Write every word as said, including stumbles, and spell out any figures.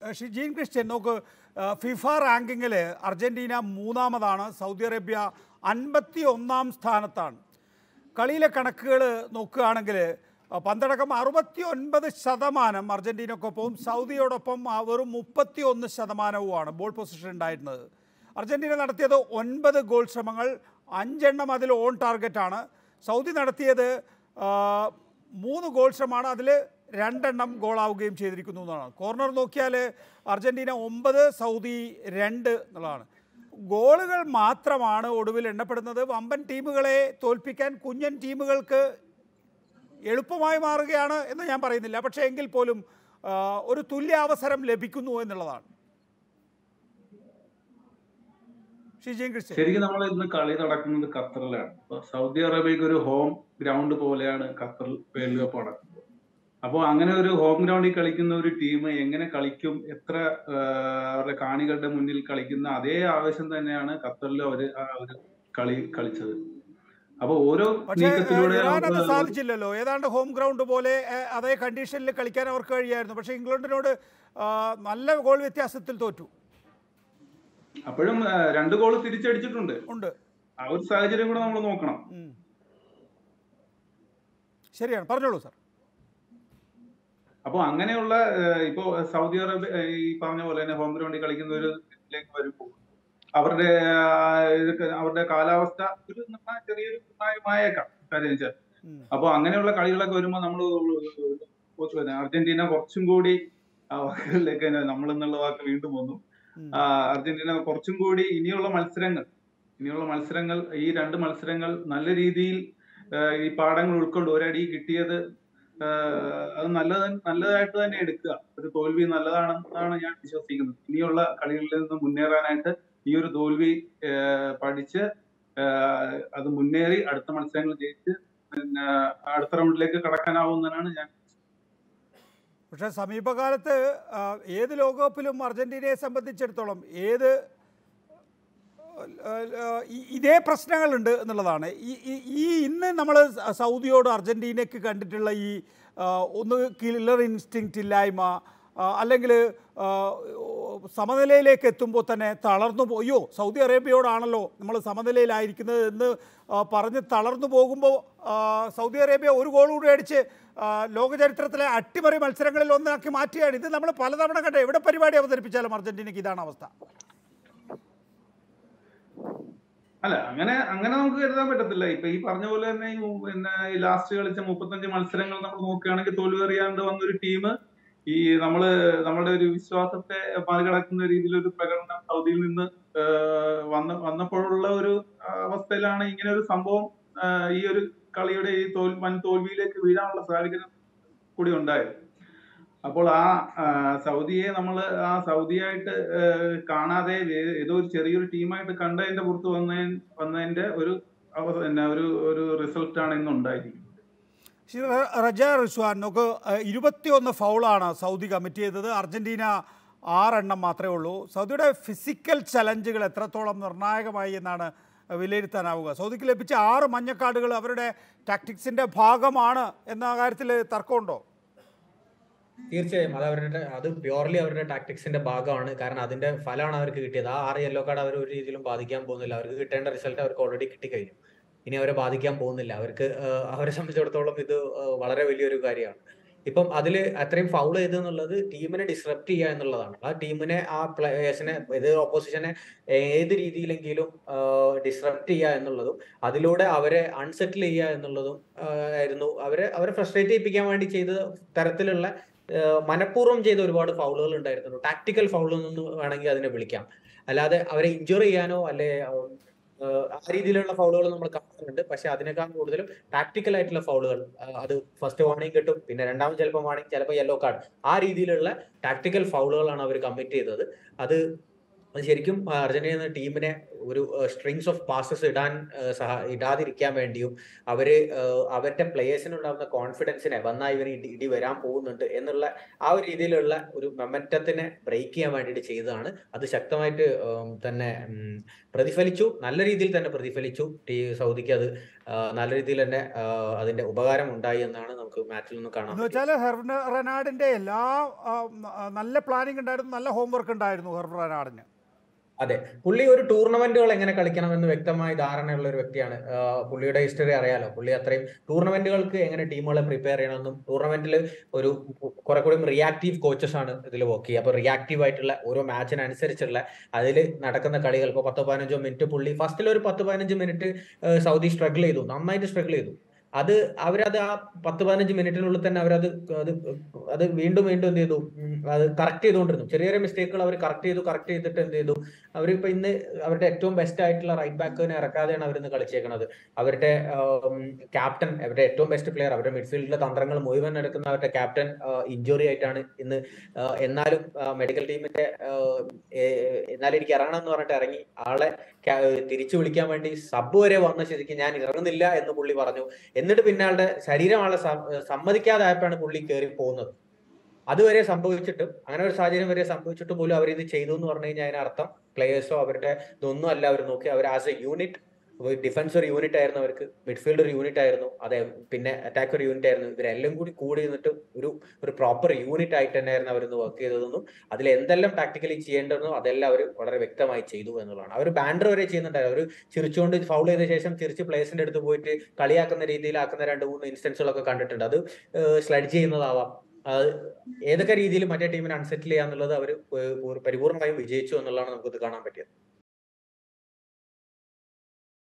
ഷിജീൻ Christian നോക്ക്, FIFA റാങ്കിങ്ങിൽ Argentina മൂന്നാമതാണ്, സൗദി അറേബ്യ അൻപത്തി ഒന്നാം സ്ഥാനത്താണ്. കളിയിലെ കണക്കുകൾ നോക്കുകയാണെങ്കിൽ പന്തടക്കം അറുപത്തി ഒൻപത് ശതമാനം അർജന്റീനക്കൊപ്പവും സൗദിയോടൊപ്പം വെറും മുപ്പത്തി ഒന്ന് ശതമാനവുമാണ് ബോൾ പൊസിഷൻ ഉണ്ടായിരുന്നത്. അർജന്റീന നടത്തിയത് ഒൻപത് ഗോൾ ശ്രമങ്ങൾ, അഞ്ചെണ്ണം അതിൽ ഓൺ ടാർഗറ്റാണ്. സൗദി നടത്തിയത് മൂന്ന് ഗോൾ ശ്രമമാണ്, അതിൽ രണ്ടെണ്ണം ഗോളാവുകയും ചെയ്തിരിക്കുന്നു എന്നാണ്. കോർണർ നോക്കിയാൽ അർജന്റീന ഒമ്പത്, സൗദി രണ്ട് എന്നുള്ളതാണ്. ഗോളുകൾ മാത്രമാണ് ഒടുവിൽ എണ്ണപ്പെടുന്നത്. വമ്പൻ ടീമുകളെ തോൽപ്പിക്കാൻ കുഞ്ഞൻ ടീമുകൾക്ക് എളുപ്പമായി മാറുകയാണ് എന്ന് ഞാൻ പറയുന്നില്ല, പക്ഷേ എങ്കിൽ പോലും ഒരു തുല്യ അവസരം ലഭിക്കുന്നു എന്നുള്ളതാണ്. ശരിക്കും നമ്മൾ ഇന്ന് കളി നടക്കുന്നത് ഖത്തറിലാണ്. സൗദി അറേബ്യക്ക് ഒരു ഹോം ഗ്രൗണ്ട് പോലെയാണ് ഖത്തർ വേൾഡ് കപ്പ് നടക്കുന്നത്. അപ്പോൾ അങ്ങനെ ഒരു ഹോം ഗ്രൗണ്ടിൽ കളിക്കുന്ന ഒരു ടീം എങ്ങനെ കളിക്കും, എത്ര അവരുടെ കാണികളുടെ മുന്നിൽ കളിക്കുന്ന അതേ ആവേശം തന്നെയാണ് ഖത്തറിൽ അവര് ഒരു കളി കളിച്ചത്. അപ്പൊ ഓരോ നീക്കത്തിലൂടെ സാധിച്ചില്ലല്ലോ. ഏതാണ്ട് ഹോം ഗ്രൗണ്ട് പോലെ അതേ കണ്ടീഷനിൽ കളിക്കാൻ അവർക്ക് കഴിയായിരുന്നു. പക്ഷെ ഇംഗ്ലണ്ടിനോട് നല്ല ഗോൾ വ്യത്യാസത്തിൽ തോറ്റു. അപ്പോഴും രണ്ട് ഗോൾ തിരിച്ചടിച്ചിട്ടുണ്ട്. ഉണ്ട്. ആ ഒരു സാഹചര്യം കൂടെ നമ്മൾ നോക്കണം. ശരിയാണ്, പറഞ്ഞോളൂ സാർ. അപ്പൊ അങ്ങനെയുള്ള ഇപ്പോ സൗദി അറേബ്യ ഈ പറഞ്ഞ പോലെ തന്നെ ഹോം ഗ്രൗണ്ടിൽ കളിക്കുന്നവരിലേക്ക് വരുമ്പോൾ അവരുടെ അവരുടെ കാലാവസ്ഥ ഒരു ചെറിയൊരു നിർണായകമായേക്കാം കാര്യം വെച്ചാൽ. അപ്പൊ അങ്ങനെയുള്ള കളികളൊക്കെ വരുമ്പോൾ നമ്മൾ അർജന്റീന കുറച്ചും കൂടി ആ വാക്കുകളിലേക്ക് നമ്മൾ എന്നുള്ള വാക്ക് വീണ്ടും വന്നു. അർജന്റീന കുറച്ചും കൂടി ഇനിയുള്ള മത്സരങ്ങൾ ഇനിയുള്ള മത്സരങ്ങൾ ഈ രണ്ട് മത്സരങ്ങൾ നല്ല രീതിയിൽ ഈ പാഠങ്ങൾ ഉൾക്കൊണ്ട് ഒരടി കിട്ടിയത് അത് നല്ലത് നല്ലതായിട്ട് തന്നെ എടുക്കുക. ഒരു തോൽവി നല്ലതാണെന്നാണ് ഞാൻ വിശ്വസിക്കുന്നത്. ഇനിയുള്ള കളികളിൽ നിന്ന് മുന്നേറാനായിട്ട് ഈ ഒരു തോൽവി പഠിച്ച് അത് മുന്നേറി അടുത്ത മത്സരങ്ങൾ ജയിച്ച് പിന്നെ അടുത്ത റൗണ്ടിലേക്ക് കടക്കാനാവുന്നതാണ് ഞാൻ. പക്ഷെ സമീപകാലത്ത് ഏത് ലോകകപ്പിലും അർജന്റീനയെ സംബന്ധിച്ചിടത്തോളം ഏത് ഇതേ പ്രശ്നങ്ങളുണ്ട് എന്നുള്ളതാണ്. ഈ ഈ ഇന്ന് നമ്മൾ സൗദിയോട് അർജന്റീനയ്ക്ക് കണ്ടിട്ടുള്ള ഈ ഒന്ന് കില്ലർ ഇൻസ്റ്റിങ്ക്റ്റ് ഇല്ലായ്മ, അല്ലെങ്കിൽ സമനിലയിലേക്ക് എത്തുമ്പോൾ തന്നെ തളർന്നു പോയോ, സൗദി അറേബ്യയോടാണല്ലോ നമ്മൾ സമനിലയിലായിരിക്കുന്നത് എന്ന് പറഞ്ഞ് തളർന്നു പോകുമ്പോൾ സൗദി അറേബ്യ ഒരു ഗോൾ കൂടി അടിച്ച് ലോക ചരിത്രത്തിലെ അട്ടിമറി മത്സരങ്ങളിൽ ഒന്നാക്കി മാറ്റുകയാണ്. ഇത് നമ്മൾ പലതവണ കണ്ട എവിടെ പരിപാടി അവതരിപ്പിച്ചാലും അർജന്റീനയ്ക്ക് ഇതാണ് അവസ്ഥ. അല്ല, അങ്ങനെ അങ്ങനെ നമുക്ക് കരുതാൻ പറ്റത്തില്ല. ഇപ്പൊ ഈ പറഞ്ഞ പോലെ തന്നെ പിന്നെ ഈ ലാസ്റ്റ് കളിച്ച മുപ്പത്തഞ്ച് മത്സരങ്ങൾ നമ്മൾ നോക്കുകയാണെങ്കിൽ തോൽവി അറിയാണ്ട് വന്നൊരു ടീം ഈ നമ്മള് നമ്മുടെ ഒരു വിശ്വാസത്തെ മറികടക്കുന്ന രീതിയിലൊരു പ്രകടനം സൗദിയിൽ നിന്ന് വന്ന വന്നപ്പോഴുള്ള ഒരു അവസ്ഥയിലാണ് ഇങ്ങനെ ഒരു സംഭവം ഈ ഒരു കളിയുടെ ഈ തോൽ വൻ തോൽവിയിലേക്ക് വീഴാനുള്ള സാഹചര്യം കൂടി ഉണ്ടായത്. അപ്പോൾ ആ സൗദിയെ നമ്മൾ ആ സൗദിയായിട്ട് കാണാതെ ഏതോ ഒരു ചെറിയൊരു ടീമായിട്ട് കണ്ടതിന്റെ പുറത്ത് വന്ന വന്നതിന്റെ ഒരു ഒരു ഒരു റിസൾട്ടാണ് ഇന്ന് ഉണ്ടായിരിക്കുന്നത്. റജ റിസ്വാൻ, നോക്ക്, ഇരുപത്തി ഒന്ന് ഫൗളാണ് സൗദി കമ്മിറ്റ് ചെയ്തത്. അർജന്റീന ആറെണ്ണം മാത്രമേ ഉള്ളൂ. സൗദിയുടെ ഫിസിക്കൽ ചലഞ്ചുകൾ എത്രത്തോളം നിർണായകമായി എന്നാണ് വിലയിരുത്താനാവുക? സൗദിക്ക് ലഭിച്ച ആറ് മഞ്ഞക്കാർഡുകൾ അവരുടെ ടാക്ടിക്സിന്റെ ഭാഗമാണ് എന്ന കാര്യത്തിൽ തർക്കമുണ്ടോ? തീർച്ചയായും അത് അവരുടെ അത് പ്യോർലി അവരുടെ ടാക്ടിക്സിന്റെ ഭാഗമാണ്. കാരണം അതിന്റെ ഫലമാണ് അവർക്ക് കിട്ടിയത്. ആ ആറ് യെല്ലോ കാർഡ് അവർ ഒരു രീതിയിലും ബാധിക്കാൻ പോകുന്നില്ല. അവർക്ക് കിട്ടേണ്ട റിസൾട്ട് അവർക്ക് ഓൾറെഡി കിട്ടിക്കഴിഞ്ഞു. ഇനി അവരെ ബാധിക്കാൻ പോകുന്നില്ല. അവർക്ക് അവരെ സംബന്ധിച്ചിടത്തോളം ഇത് വളരെ വലിയൊരു കാര്യമാണ്. ഇപ്പം അതിൽ അത്രയും ഫൗൾ ചെയ്തെന്നുള്ളത് ടീമിനെ ഡിസ്റപ്റ്റ് ചെയ്യുക എന്നുള്ളതാണ്. ആ ടീമിനെ ആ പ്ലേയേഴ്സിനെ ഇത് ഓപ്പോസിഷനെ ഏത് രീതിയിലെങ്കിലും ഡിസ്റപ്റ്റ് ചെയ്യുക എന്നുള്ളതും അതിലൂടെ അവരെ അൺസെറ്റിൽ ചെയ്യുക എന്നുള്ളതും ആയിരുന്നു. അവരെ അവരെ ഫ്രസ്ട്രേറ്റ് ചെയ്യിപ്പിക്കാൻ വേണ്ടി ചെയ്ത തരത്തിലുള്ള മനഃപൂർവ്വം ചെയ്ത ഒരുപാട് ഫൗളുകൾ ഉണ്ടായിരുന്നു. ടാക്ടിക്കൽ ഫൗൾ എന്ന് വേണമെങ്കിൽ അതിനെ വിളിക്കാം. അല്ലാതെ അവരെ ഇഞ്ചുർ ചെയ്യാനോ അല്ലെ ആ രീതിയിലുള്ള ഫൗളുകൾ നമ്മൾ കാണുന്നുണ്ട്. പക്ഷെ അതിനേക്കാൾ കൂടുതലും ടാക്ടിക്കൽ ആയിട്ടുള്ള ഫൗളുകൾ, അത് ഫസ്റ്റ് വാർണിംഗ് കിട്ടും, പിന്നെ രണ്ടാമത് ചിലപ്പോൾ വാർണിംഗ്, ചിലപ്പോൾ യെല്ലോ കാർഡ്, ആ രീതിയിലുള്ള ടാക്ടിക്കൽ ഫൗളുകളാണ് അവർ കമ്മിറ്റ് ചെയ്തത്. അത് അത് ശരിക്കും അർജന്റീന ടീമിനെ ഒരു സ്ട്രിങ്സ് ഓഫ് പാസസ് ഇടാൻ സഹ ഇടാതിരിക്കാൻ വേണ്ടിയും അവര് അവരുടെ പ്ലേയേഴ്സിനുണ്ടാകുന്ന കോൺഫിഡൻസിനെ വന്നാൽ ഇവന് ഇടി ഇടി വരാൻ പോകുന്നുണ്ട് എന്നുള്ള ആ ഒരു രീതിയിലുള്ള ഒരു മൊമെന്റത്തിനെ ബ്രേക്ക് ചെയ്യാൻ വേണ്ടിയിട്ട് ചെയ്തതാണ്. അത് ശക്തമായിട്ട് തന്നെ പ്രതിഫലിച്ചു, നല്ല രീതിയിൽ തന്നെ പ്രതിഫലിച്ചു. സൗദിക്ക് അത് നല്ല രീതിയിൽ തന്നെ അതിന്റെ ഉപകാരം ഉണ്ടായി എന്നാണ് നമുക്ക് നമുക്ക് മാച്ചിൽ നിന്ന് കാണാൻ എന്ന് പറ്റും. വെച്ചാൽ ഹെർവ് റെനാഡിന്റെ എല്ലാ ആ, ആ, നല്ല പ്ലാനിങ് ഉണ്ടായിരുന്നു, നല്ല ഹോംവർക്ക് ഉണ്ടായിരുന്നു ഹെർവ് റെനാഡിന്. അതെ, പുള്ളി ഒരു ടൂർണമെന്റുകൾ എങ്ങനെ കളിക്കണമെന്ന് വ്യക്തമായ ധാരണയുള്ള ഒരു വ്യക്തിയാണ്. ആഹ് പുള്ളിയുടെ ഹിസ്റ്ററി അറിയാലോ. പുള്ളി അത്രയും ടൂർണമെന്റുകൾക്ക് എങ്ങനെ ടീമുകളെ പ്രിപ്പയർ ചെയ്യണമെന്നും ടൂർണമെന്റിൽ ഒരു കുറെ കൂടി റിയാക്റ്റീവ് കോച്ചസ് ആണ് ഇതിൽ വർക്ക് ചെയ്യുക. അപ്പൊ റിയാക്റ്റീവ് ആയിട്ടുള്ള ഓരോ മാച്ചിനനുസരിച്ചുള്ള അതിൽ നടക്കുന്ന കളികൾ ഇപ്പോൾ പത്തോ പതിനഞ്ചോ മിനിറ്റ് പുള്ളി ഫസ്റ്റിൽ ഒരു പത്ത് പതിനഞ്ച് മിനിറ്റ് സൗദി സ്ട്രഗിൾ ചെയ്തു, നന്നായിട്ട് സ്ട്രഗിൾ ചെയ്തു. അത് അവരത് ആ പത്ത് പതിനഞ്ച് മിനിറ്റിനുള്ളിൽ തന്നെ അവരത് അത് അത് വീണ്ടും വീണ്ടും എന്ത് ചെയ്തു, ഉം, അത് കറക്റ്റ് ചെയ്തുകൊണ്ടിരുന്നു. ചെറിയ ചെറിയ മിസ്റ്റേക്കുകൾ അവർ കറക്റ്റ് ചെയ്തു കറക്റ്റ് ചെയ്തിട്ട് എന്ത് ചെയ്തു, അവരിപ്പോ ഇന്ന് അവരുടെ ഏറ്റവും ബെസ്റ്റ് ആയിട്ടുള്ള റൈറ്റ് ബാക്കിനെ ഇറക്കാതെയാണ് അവരിന്ന് കളിച്ചേക്കുന്നത്. അവരുടെ ക്യാപ്റ്റൻ, അവരുടെ ഏറ്റവും ബെസ്റ്റ് പ്ലെയർ, അവരുടെ മിഡ്ഫീൽഡിലെ തന്ത്രങ്ങൾ മുഴുവൻ എടുക്കുന്ന അവരുടെ ക്യാപ്റ്റൻ ഇഞ്ചുറി ആയിട്ടാണ് ഇന്ന്. ആഹ് എന്നാലും മെഡിക്കൽ ടീമിന്റെ എന്നാലും എനിക്ക് ഇറങ്ങണം എന്ന് പറഞ്ഞിട്ട് ഇറങ്ങി. ആളെ തിരിച്ചു വിളിക്കാൻ വേണ്ടി സബ് വരെ വന്ന ശരിക്കും ഞാൻ ഇറങ്ങുന്നില്ല എന്ന് പുള്ളി പറഞ്ഞു. എന്നിട്ട് പിന്നെ ആളുടെ ശരീരം ആളെ സമ്മതിക്കാതായപ്പോഴാണ് പുള്ളി കയറി പോകുന്നത്. അതുവരെ സംഭവിച്ചിട്ടും, അങ്ങനെ ഒരു സാഹചര്യം വരെ സംഭവിച്ചിട്ട് പോലും അവർ ഇത് ചെയ്തു എന്ന് പറഞ്ഞു കഴിഞ്ഞാൽ അതിനർത്ഥം പ്ലേയേഴ്സോ അവരുടെ ഇതൊന്നും അല്ല അവർ നോക്കി. അവർ ആസ് എ യൂണിറ്റ്, ഡിഫൻസ് ഒരു യൂണിറ്റ് ആയിരുന്നു, അവർക്ക് മിഡ്ഫീൽഡ് ഒരു യൂണിറ്റ് ആയിരുന്നു, അതെ, പിന്നെ അറ്റാക്ക് ഒരു യൂണിറ്റ് ആയിരുന്നു. ഇവരെല്ലാം കൂടി കൂടി നിന്നിട്ട് ഒരു ഒരു പ്രോപ്പർ യൂണിറ്റ് ആയിട്ട് തന്നെയായിരുന്നു അവരിന്ന് വർക്ക് ചെയ്തതെന്നും അതിൽ എന്തെല്ലാം ടാക്ടിക്കലി ചെയ്യേണ്ടതെന്നോ അതെല്ലാം അവർ വളരെ വ്യക്തമായി ചെയ്തു എന്നുള്ളതാണ്. അവർ ബാൻഡർ വരെ ചെയ്യുന്നുണ്ടായിരുന്നു. അവർ ചിരിച്ചുകൊണ്ട് ഫൗൾ ചെയ്ത ശേഷം ചിരിച്ച് പ്ലേയേഴ്സിന്റെ അടുത്ത് പോയിട്ട് കളിയാക്കുന്ന രീതിയിലാക്കുന്ന രണ്ട് മൂന്ന് ഇൻസ്റ്റൻസുകളൊക്കെ കണ്ടിട്ടുണ്ട്. അത് സ്ലഡ് ചെയ്യുന്നതാവാം, അത് ഏതൊക്കെ രീതിയിൽ മറ്റേ ടീമിനെ അൺസെറ്റിൽ ചെയ്യാന്നുള്ളത് അവർ പരിപൂർണമായും വിജയിച്ചു എന്നുള്ളതാണ് നമുക്കത് കാണാൻ പറ്റിയത്.